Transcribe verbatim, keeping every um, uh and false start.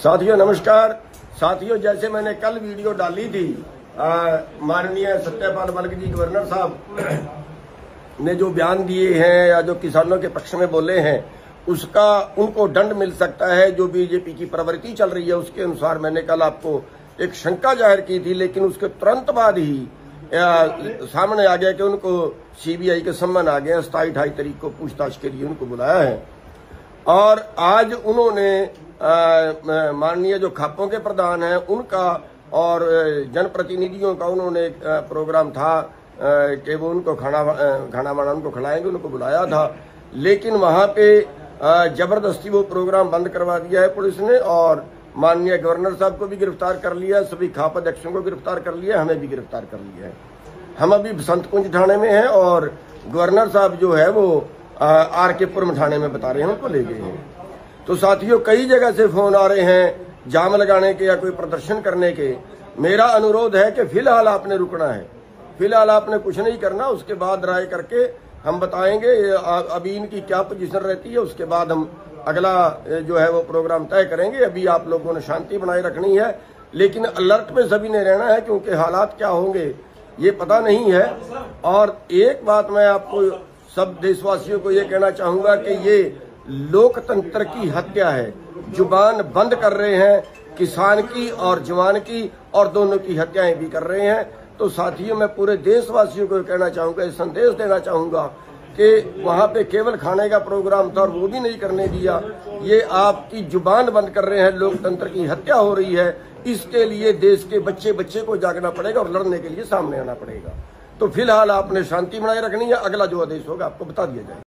साथियों नमस्कार। साथियों, जैसे मैंने कल वीडियो डाली थी, माननीय सत्यपाल मलिक जी गवर्नर साहब ने जो बयान दिए हैं या जो किसानों के पक्ष में बोले हैं, उसका उनको दंड मिल सकता है जो बीजेपी की प्रवृत्ति चल रही है। उसके अनुसार मैंने कल आपको एक शंका जाहिर की थी, लेकिन उसके तुरंत बाद ही आ, सामने आ गया कि उनको सीबीआई के सम्मन आ गए। सताईस अठाईस तारीख को पूछताछ के लिए उनको बुलाया है और आज उन्होंने माननीय जो खापों के प्रधान हैं उनका और जनप्रतिनिधियों का उन्होंने प्रोग्राम था कि वो उनको खाना खाना वाना उनको खिलाएंगे, उनको बुलाया था, लेकिन वहां पे जबरदस्ती वो प्रोग्राम बंद करवा दिया है पुलिस ने और माननीय गवर्नर साहब को भी गिरफ्तार कर लिया, सभी खाप अध्यक्षों को गिरफ्तार कर लिया, हमें भी गिरफ्तार कर लिया है। हम अभी बसंत कुंज थाने में हैं और गवर्नर साहब जो है वो आर के पुरम थाने में बता रहे हैं उनको ले गए हैं। तो साथियों, कई जगह से फोन आ रहे हैं जाम लगाने के या कोई प्रदर्शन करने के। मेरा अनुरोध है कि फिलहाल आपने रुकना है, फिलहाल आपने कुछ नहीं करना, उसके बाद राय करके हम बताएंगे अभी इनकी क्या पोजीशन रहती है, उसके बाद हम अगला जो है वो प्रोग्राम तय करेंगे। अभी आप लोगों ने शांति बनाए रखनी है, लेकिन अलर्ट में सभी ने रहना है क्योंकि हालात क्या होंगे ये पता नहीं है। और एक बात मैं आपको सब देशवासियों को ये कहना चाहूंगा कि ये लोकतंत्र की हत्या है। जुबान बंद कर रहे हैं, किसान की और जवान की और दोनों की हत्याएं भी कर रहे हैं। तो साथियों, मैं पूरे देशवासियों को कहना चाहूंगा, इस संदेश देना चाहूंगा कि वहां पे केवल खाने का प्रोग्राम था और वो भी नहीं करने दिया। ये आपकी जुबान बंद कर रहे हैं, लोकतंत्र की हत्या हो रही है। इसके लिए देश के बच्चे बच्चे को जागना पड़ेगा और लड़ने के लिए सामने आना पड़ेगा। तो फिलहाल आपने शांति बनाए रखनी है, अगला जो आदेश होगा आपको बता दिया जाएगा।